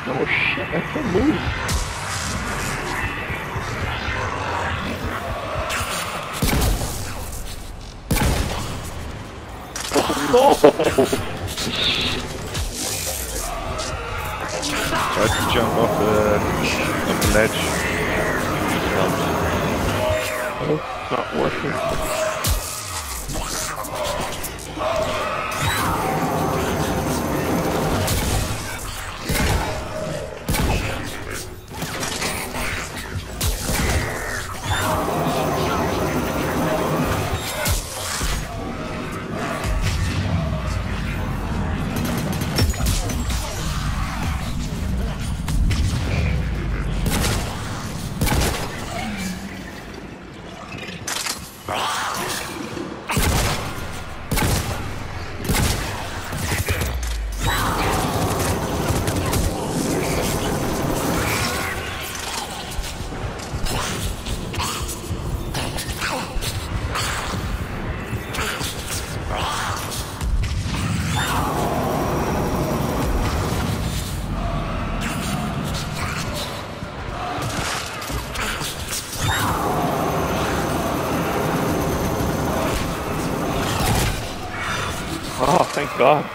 Oh shit, I can move. Oh no! Try to jump off the ledge. Oh, not working. Oh, thank God.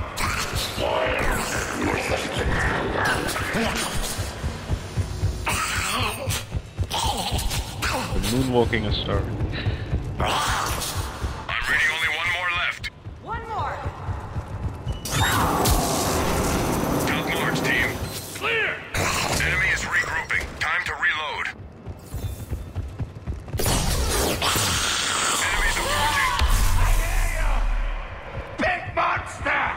The moonwalking has started. I'm reading only one more left. One more. Top march, team. Clear. Enemy is regrouping. Time to reload. Enemies approaching. Big monster!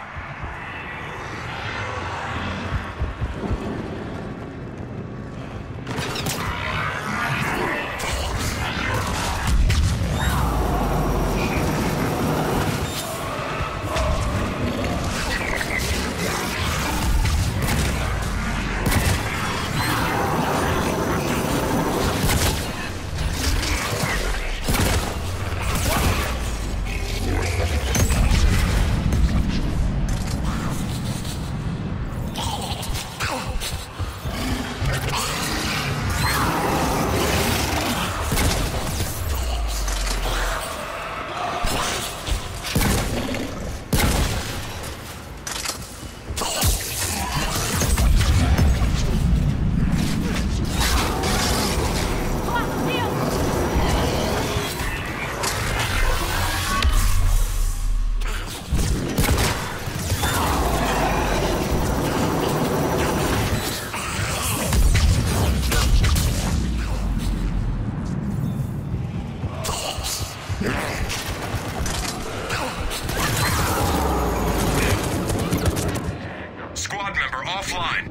Squad member offline.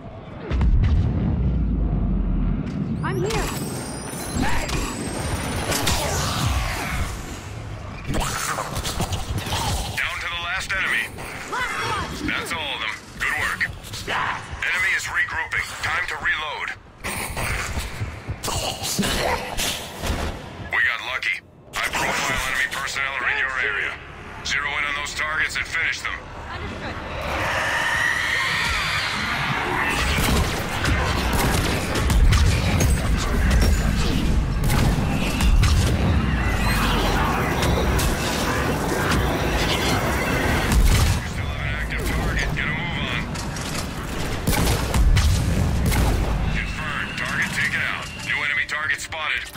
I'm here. Down to the last enemy. Last one. That's all of them. Good work. Enemy is regrouping. Time to reload. We got lucky. High-profile enemy personnel are in your area. Zero in on those targets and finish them. Understood. Still have an active target. Get a move on. Confirmed. Target taken out. New enemy target spotted.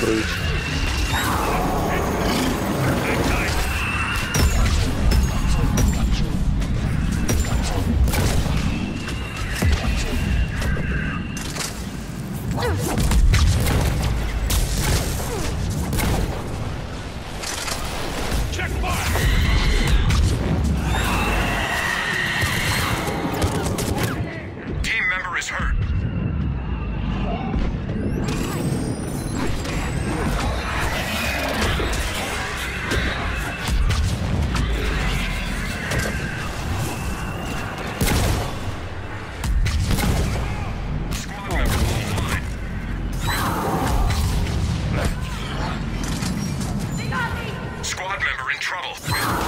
please. Check fire! Team member is hurt. Squad member offline. They got me! Squad member in trouble.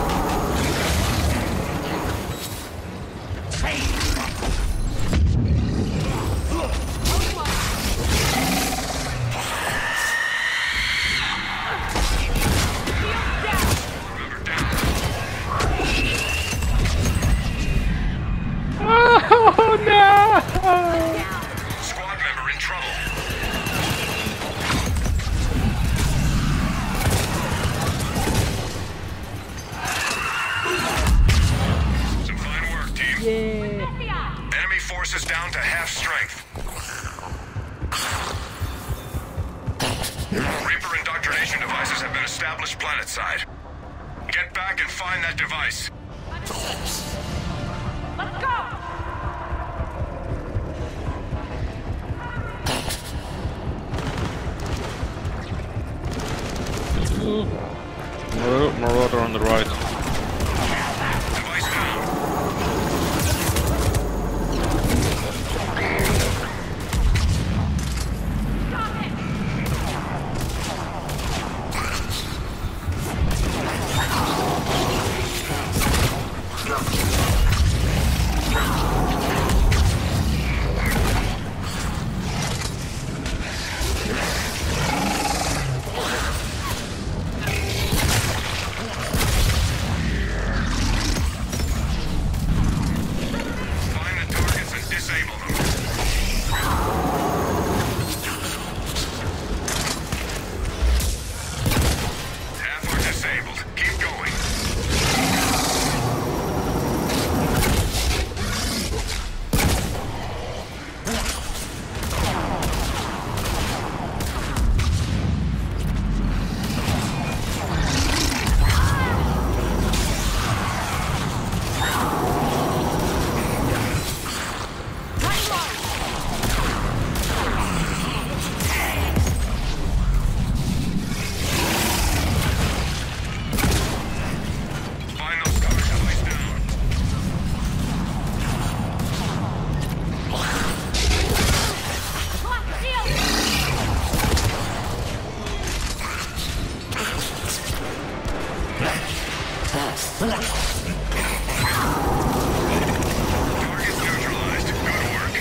Member down. Oh no! Squad member in trouble. Some fine work, team. Enemy forces down to half strength. Reaper indoctrination devices have been established planetside. Get back and find that device. Let's go! Marauder on the right. Device down. Got it! Find the targets and disable them. Half are disabled. Keep going. Find those cover device down. Collapse shield! Targets neutralized. Good work.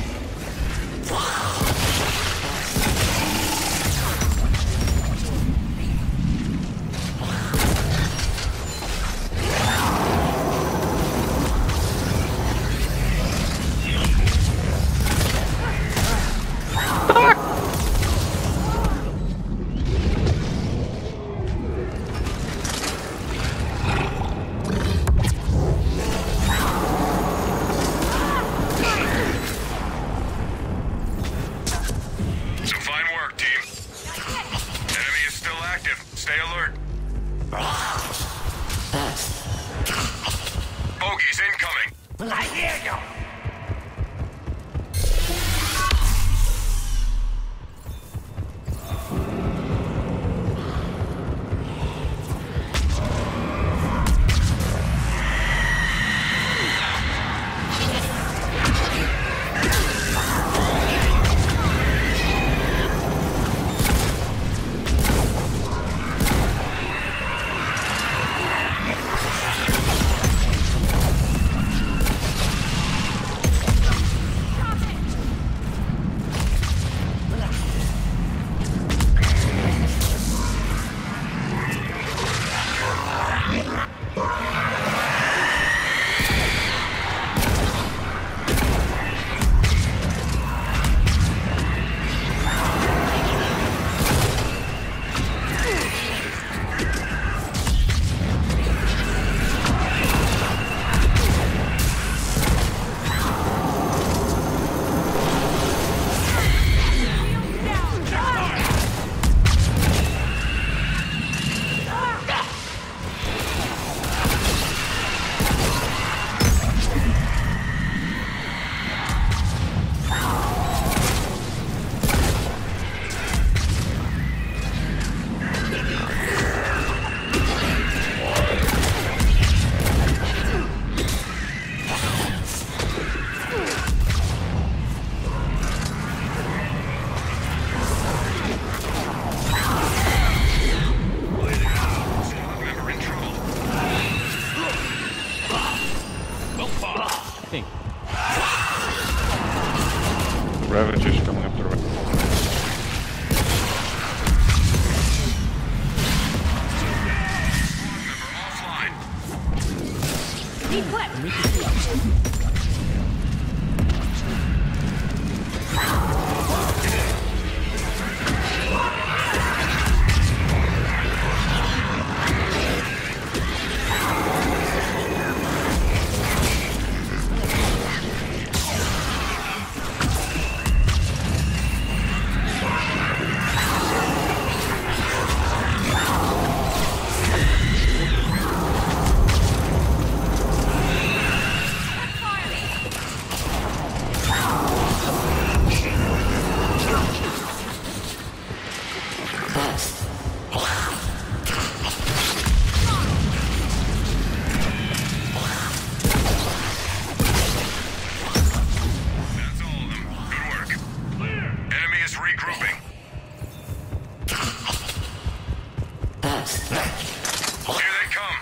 Some fine work, team. Enemy is still active. Stay alert. Bogies incoming. I hear you. regrouping. Here they come.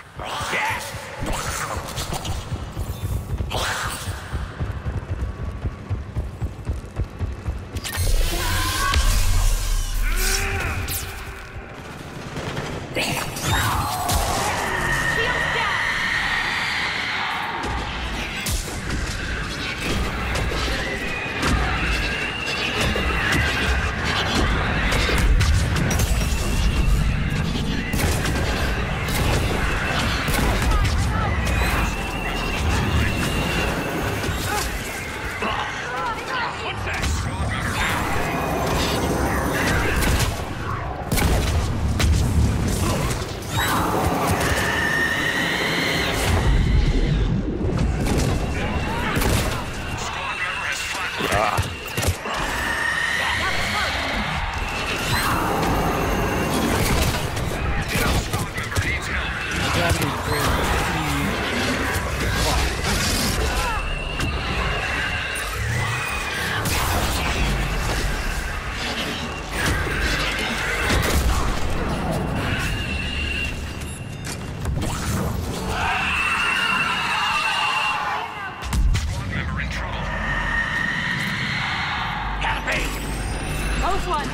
Close one.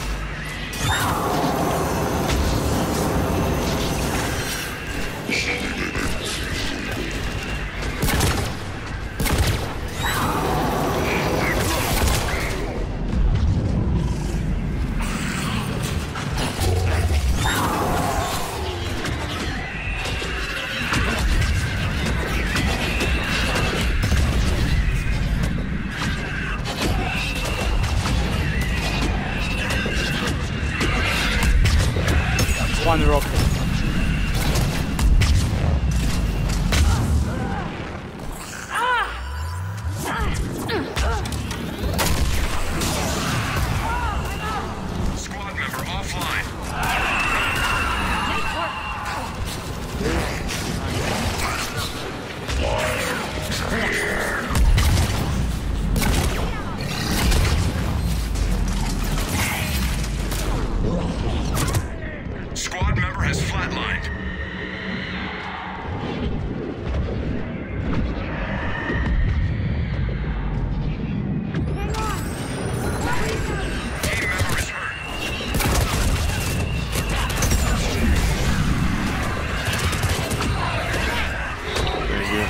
One rocket. Squad member offline. Squad member has flatlined. Team member is hurt. Very good.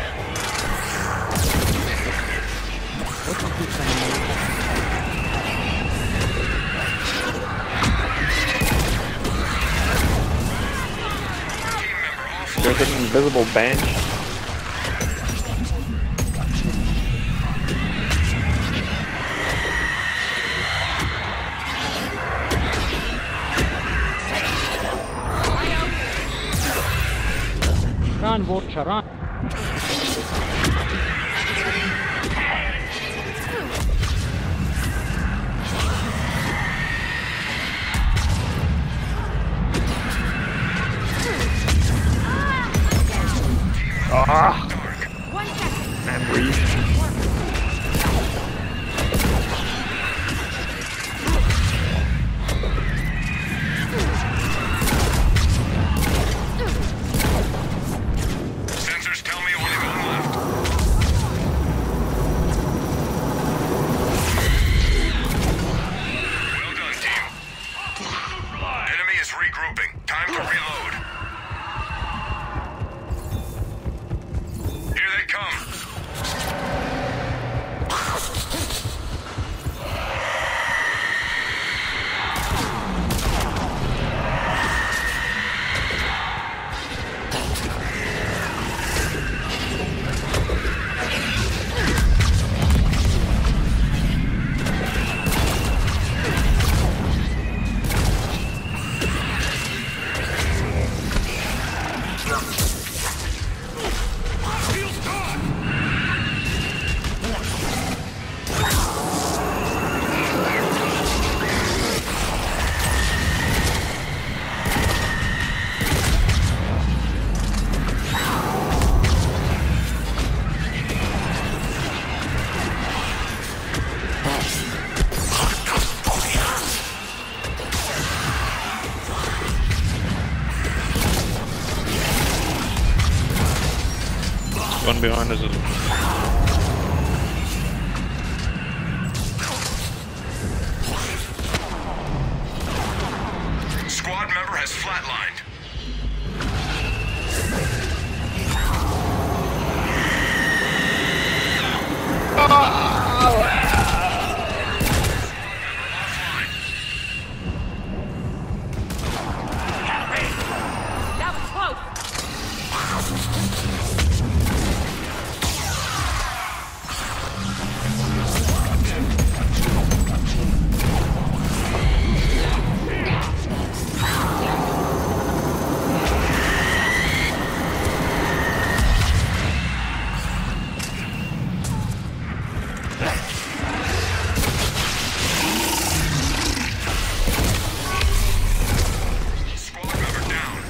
There's an invisible bench. Run, Vorcha, run. Ah! One second. Man, breathe. Sensor one behind us. Squad member has flatlined. That was close. Squad member down.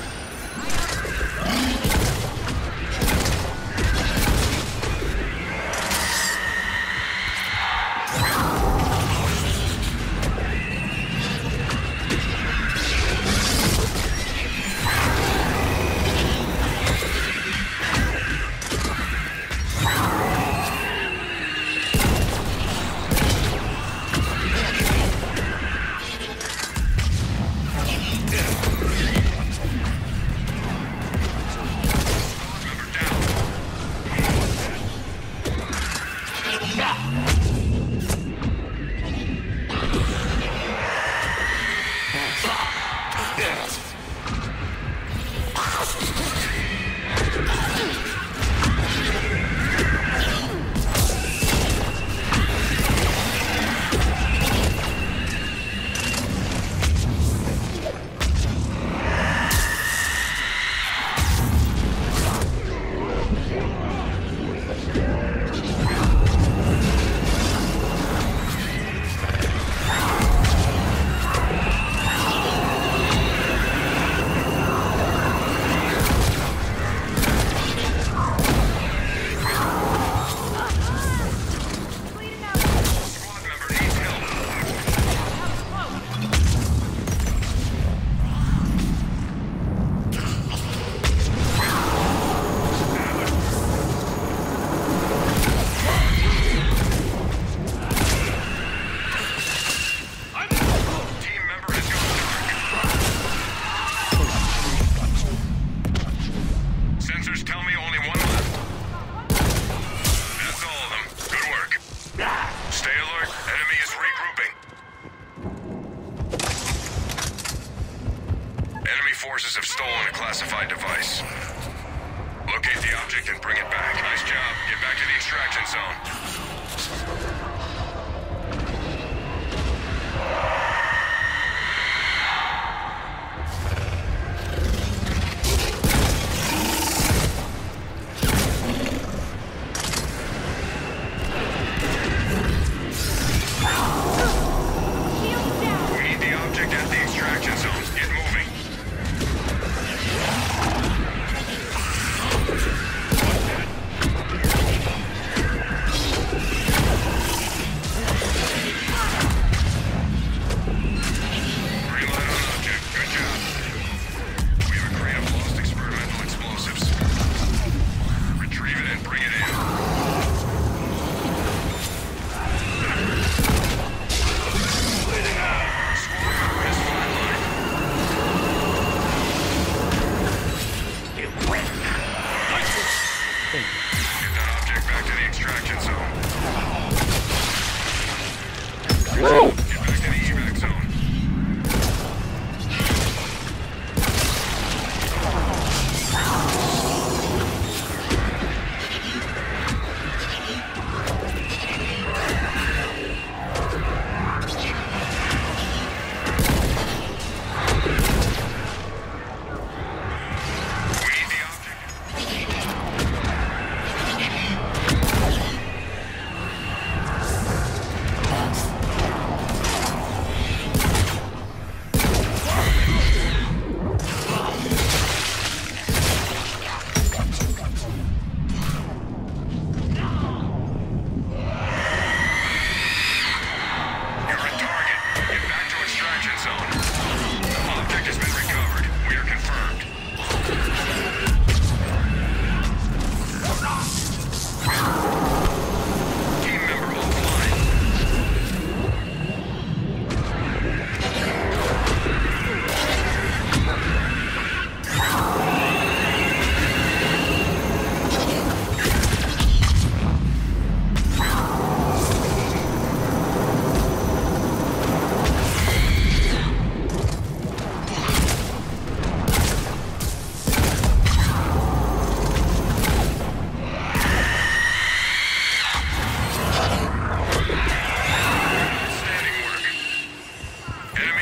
Bleeding out. Squad member needs help. That was close. Team member has gone dark. Sensors tell me only one left. That's all of them. Good work. Stay alert. Enemy is regrouping. Enemy forces have stolen a classified device. Locate the object and bring it back. Nice job. Get back to the extraction zone. Shields down. We need the object at the extraction zone. Get moving.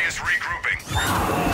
is regrouping.